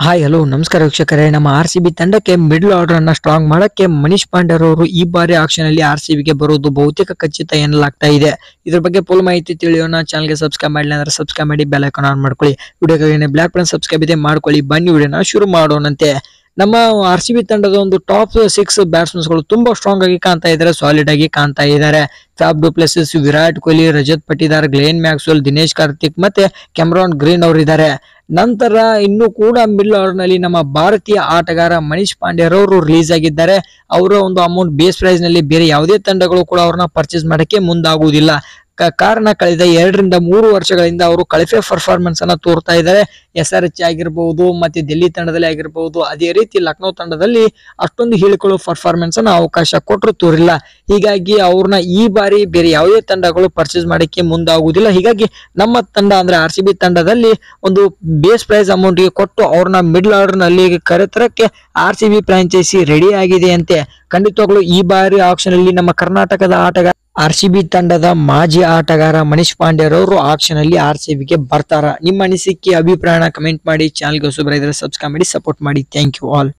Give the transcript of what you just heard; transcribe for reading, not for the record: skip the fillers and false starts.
Hi hello ನಮಸ್ಕಾರ ವೀಕ್ಷಕರೇ. ನಮ್ಮ ಆರ್-ಸಿ-ಬಿ ತಂಡಕ್ಕೆ ಮಿಡ್ಲ್ ಆರ್ಡರ್ ಅನ್ನ ಸ್ಟ್ರಾಂಗ್ ಮಾಡಕ್ಕೆ ಮನೀಶ್ ಪಾಂಡೆ ಅವರು ಈ ಬಾರಿ ಆಕ್ಷನ್ ಅಲ್ಲಿ ಆರ್-ಸಿ-ಬಿಗೆ ಬರೋದು ಬಹುತೇಕ ಖಚಿತ ಎನ್ನಲಾಗ್ತಾ ಇದೆ. ಇದ್ರ ಬಗ್ಗೆ ಫುಲ್ ಮಾಹಿತಿ ತಿಳಿಯೋಣ. ಚಾನಲ್ಗೆ ಸಬ್ಸ್ಕ್ರೈಬ್ ಮಾಡಿಲ್ಲ ಅಂದ್ರೆ ಸಬ್ಸ್ಕ್ರೈಬ್ ಮಾಡಿ, ಬೆಲ್ ಐಕಾನ್ ಆನ್ ಮಾಡ್ಕೊಳ್ಳಿ. ವಿಡಿಯೋಗೆ ಬ್ಲಾಕ್ ಬಟನ್ ಸಬ್ಸ್ಕ್ರೈಬ್ ಇದೆ ಮಾಡ್ಕೊಳ್ಳಿ. ಬನ್ನಿ ವಿಡಿಯೋನ ಶುರು ಮಾಡೋಣಂತೆ. ನಮ್ಮ ಆರ್-ಸಿ-ಬಿ ತಂಡದ ಒಂದು ಟಾಪ್ 6 ಬ್ಯಾಟ್ಸ್ಮನ್ಸ್ ಗಳು ತುಂಬಾ ಸ್ಟ್ರಾಂಗ್ ಆಗಿ ಕಾಣ್ತಾ ಇದ್ದಾರೆ, ಸಾಲಿಡ್ ಆಗಿ ಕಾಣ್ತಾ ಇದ್ದಾರೆ. Faf du Plessis, Virat Kohli, Rajat Patidar, Glenn Maxwell, Dinesh Karthik ಮತ್ತೆ ಕ್ಯಾಮರಾನ್ ಗ್ರೀನ್ ಅವರು ಇದ್ದಾರೆ. ನಂತರ ಇನ್ನು ಕೂಡ ಮಿಡ್ಲ್ ಆರ್ಡರ್ ನಲ್ಲಿ ನಮ್ಮ ಭಾರತೀಯ ಆಟಗಾರ ಮನೀಶ್ ಪಾಂಡೆ ಅವರು ರಿಲೀಸ್ ಆಗಿದ್ದಾರೆ. ಅವರ ಒಂದು ಅಮೌಂಟ್ ಬೇಸ್ ಪ್ರೈಸ್ ನಲ್ಲಿ ಬೇರೆ ಯಾವುದೇ ತಂಡಗಳು ಕೂಡ ಅವ್ರನ್ನ ಪರ್ಚೇಸ್ ಮಾಡಕ್ಕೆ ಮುಂದಾಗುವುದಿಲ್ಲ. ಕಾರಣ ಕಳೆದ 2 ರಿಂದ 3 ವರ್ಷಗಳಿಂದ ಅವರು ಕಳಪೆ ಪರ್ಫಾರ್ಮೆನ್ಸ್ ಅನ್ನ ತೋರ್ತಾ ಇದ್ದಾರೆ. SRH ಆಗಿರಬಹುದು, ಮತ್ತೆ ಡೆಲ್ಲಿ ತಂಡದಲ್ಲಿ ಆಗಿರಬಹುದು, ಅದೇ ರೀತಿ ಲಕ್ನೋ ತಂಡದಲ್ಲಿ ಅಷ್ಟೊಂದು ಹೇಳಿಕೊಳ್ಳುವ ಪರ್ಫಾರ್ಮೆನ್ಸ್ ಅನ್ನ ಅವಕಾಶ ಕೊಟ್ಟರು ತೋರಿಲ್ಲ. ಹೀಗಾಗಿ ಅವ್ರನ್ನ ಈ ಬಾರಿ ಬೇರೆ ಯಾವುದೇ ತಂಡಗಳು ಪರ್ಚೇಸ್ ಮಾಡಕ್ಕೆ ಮುಂದಾಗುವುದಿಲ್ಲ. ಹೀಗಾಗಿ ನಮ್ಮ ತಂಡ ಅಂದ್ರೆ ಆರ್-ಸಿ-ಬಿ ತಂಡದಲ್ಲಿ ಒಂದು ಬೇಸ್ ಪ್ರೈಸ್ ಅಮೌಂಟ್ ಗೆ ಕೊಟ್ಟು ಅವ್ರನ್ನ ಮಿಡ್ಲ್ ಆರ್ಡರ್ ನಲ್ಲಿ ಕರೆತರಕ್ಕೆ ಆರ್-ಸಿ-ಬಿ ಫ್ರಾಂಚೈಸಿ ರೆಡಿ ಆಗಿದೆ ಅಂತೆ. ಖಂಡಿತವಾಗ್ಲೂ ಈ ಬಾರಿ ಆಕ್ಷನ್ ಅಲ್ಲಿ ನಮ್ಮ ಕರ್ನಾಟಕದ ಆಟಗಾರ ಆರ್-ಸಿ-ಬಿ ತಂಡದ ಮಾಜಿ ಆಟಗಾರ ಮನೀಶ್ ಪಾಂಡೆ ಅವರು ಆಕ್ಷನ್ ಅಲ್ಲಿ ಆರ್-ಸಿ-ಬಿಗೆ ಬರ್ತಾರ? ನಿಮ್ಮ ಅನಿಸಿಕೆ ಅಭಿಪ್ರಾಯನ ಕಮೆಂಟ್ ಮಾಡಿ. ಚಾನಲ್ಗೆ ಹೊಸಬರಾಗಿದ್ದರೆ ಸಬ್ಸ್ಕ್ರೈಬ್ ಮಾಡಿ, ಸಪೋರ್ಟ್ ಮಾಡಿ. Thank you all.